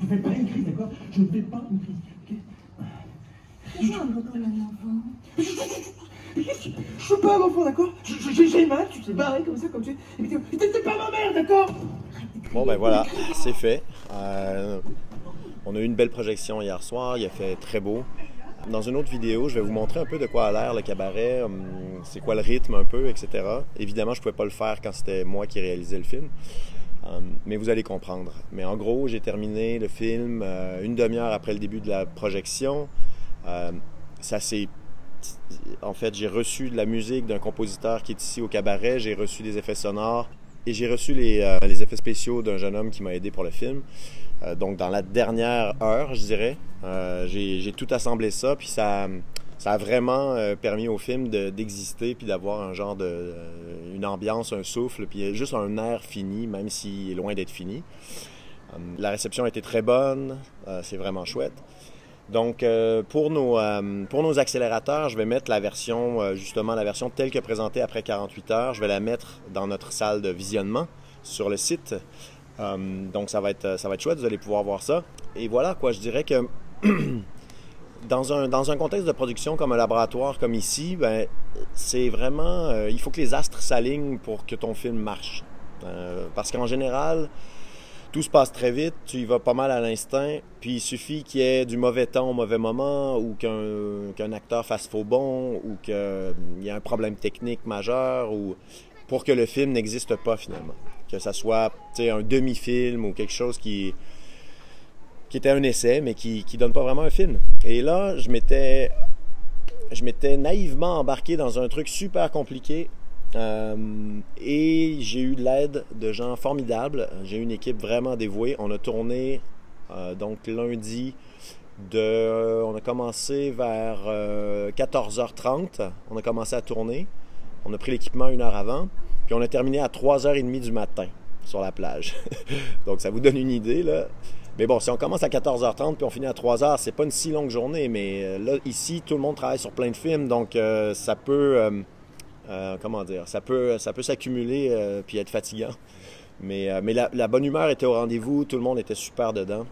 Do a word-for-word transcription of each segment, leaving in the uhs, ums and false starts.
fais pas une crise, d'accord? Je ne fais pas une crise, ok? Fais-moi un peu comme un enfant. Je suis pas un enfant, d'accord? J'ai mal, tu t'es barré comme ça, comme tu es. T'es pas ma mère, d'accord? Bon ben voilà, c'est fait. Euh, on a eu une belle projection hier soir, il a fait très beau. Dans une autre vidéo, je vais vous montrer un peu de quoi a l'air le cabaret, hum, c'est quoi le rythme un peu, et cetera. Évidemment, je ne pouvais pas le faire quand c'était moi qui réalisais le film, hum, mais vous allez comprendre. Mais en gros, j'ai terminé le film euh, une demi-heure après le début de la projection. Euh, ça s'est... En fait, j'ai reçu de la musique d'un compositeur qui est ici au cabaret, j'ai reçu des effets sonores et j'ai reçu les, euh, les effets spéciaux d'un jeune homme qui m'a aidé pour le film. Euh, donc, dans la dernière heure, je dirais, euh, j'ai tout assemblé ça, puis ça, ça a vraiment euh, permis au film d'exister, puis d'avoir un genre de... Euh, une ambiance, un souffle, puis juste un air fini, même s'il est loin d'être fini. Euh, la réception a été très bonne, euh, c'est vraiment chouette. Donc, euh, pour, nos, euh, pour nos accélérateurs, je vais mettre la version, euh, justement, la version telle que présentée après quarante-huit heures. Je vais la mettre dans notre salle de visionnement sur le site. Euh, donc, ça va être, ça va être chouette, vous allez pouvoir voir ça. Et voilà, quoi, je dirais que dans, un, dans un contexte de production comme un laboratoire comme ici, ben, c'est vraiment, euh, il faut que les astres s'alignent pour que ton film marche. Euh, parce qu'en général, tout se passe très vite, tu y vas pas mal à l'instinct, puis il suffit qu'il y ait du mauvais temps au mauvais moment, ou qu'un qu'un acteur fasse faux bond, ou qu'il y ait un problème technique majeur, ou pour que le film n'existe pas finalement. Que ça soit un demi-film ou quelque chose qui, qui était un essai, mais qui ne donne pas vraiment un film. Et là, je m'étais je m'étais naïvement embarqué dans un truc super compliqué. Euh, et j'ai eu de l'aide de gens formidables. J'ai eu une équipe vraiment dévouée. On a tourné euh, donc lundi de... On a commencé vers euh, quatorze heures trente. On a commencé à tourner. On a pris l'équipement une heure avant. Puis on a terminé à trois heures trente du matin sur la plage. Donc ça vous donne une idée, là. Mais bon, si on commence à quatorze heures trente puis on finit à trois heures, c'est pas une si longue journée. Mais là, ici, tout le monde travaille sur plein de films. Donc euh, ça peut... Euh, Euh, comment dire, ça peut, ça peut s'accumuler euh, puis être fatigant. Mais, euh, mais la, la bonne humeur était au rendez-vous, tout le monde était super dedans.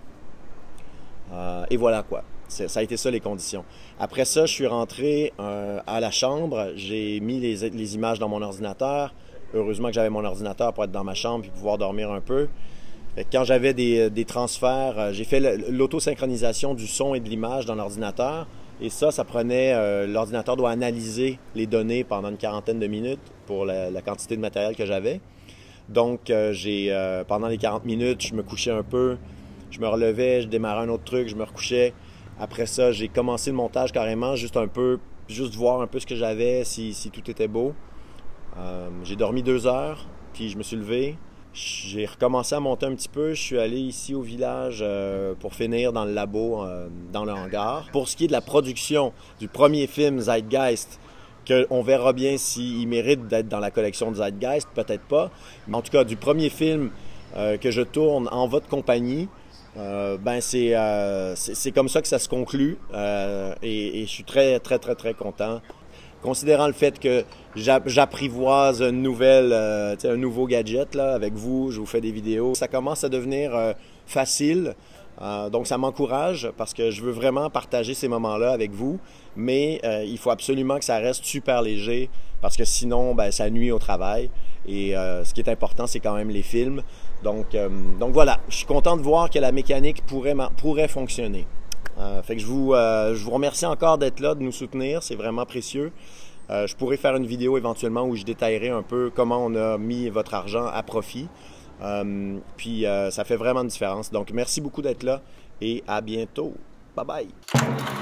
Euh, et voilà quoi, ça a été ça les conditions. Après ça, je suis rentré euh, à la chambre, j'ai mis les, les images dans mon ordinateur. Heureusement que j'avais mon ordinateur pour être dans ma chambre et pouvoir dormir un peu. Quand j'avais des, des transferts, j'ai fait l'autosynchronisation du son et de l'image dans l'ordinateur. Et ça, ça prenait... Euh, l'ordinateur doit analyser les données pendant une quarantaine de minutes pour la, la quantité de matériel que j'avais. Donc, euh, j'ai euh, pendant les quarante minutes, je me couchais un peu, je me relevais, je démarrais un autre truc, je me recouchais. Après ça, j'ai commencé le montage carrément, juste un peu, juste voir un peu ce que j'avais, si, si tout était beau. Euh, j'ai dormi deux heures, puis je me suis levé. J'ai recommencé à monter un petit peu. Je suis allé ici au village euh, pour finir dans le labo, euh, dans le hangar. Pour ce qui est de la production du premier film Zeitgeist, qu'on verra bien s'il mérite d'être dans la collection de Zeitgeist, peut-être pas. Mais en tout cas, du premier film euh, que je tourne en votre compagnie, euh, ben c'est euh, c'est comme ça que ça se conclut. Euh, et, et je suis très, très, très, très content. Considérant le fait que j'apprivoise une nouvelle, euh, un nouveau gadget là, avec vous, je vous fais des vidéos, ça commence à devenir euh, facile. Euh, donc ça m'encourage parce que je veux vraiment partager ces moments-là avec vous, mais euh, il faut absolument que ça reste super léger parce que sinon, ben, ça nuit au travail. Et euh, ce qui est important, c'est quand même les films. Donc, euh, donc voilà, je suis content de voir que la mécanique pourrait, pourrait fonctionner. Euh, fait que je vous, euh, je vous remercie encore d'être là, de nous soutenir, c'est vraiment précieux. Euh, je pourrais faire une vidéo éventuellement où je détaillerai un peu comment on a mis votre argent à profit. Euh, puis euh, ça fait vraiment une différence. Donc merci beaucoup d'être là et à bientôt. Bye bye!